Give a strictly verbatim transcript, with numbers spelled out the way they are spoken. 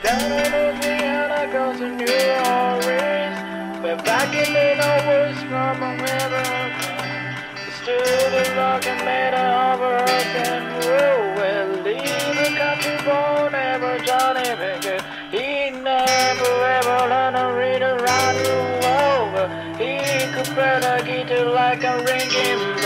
Down in Louisiana, goes to New Orleans. We're back in the woods from a river. Stood a rock and made a harbor and whoa, well, leave a country boy, never Johnny Pickett. He never ever learned to read or write. Whoa, he could play the guitar like a ringing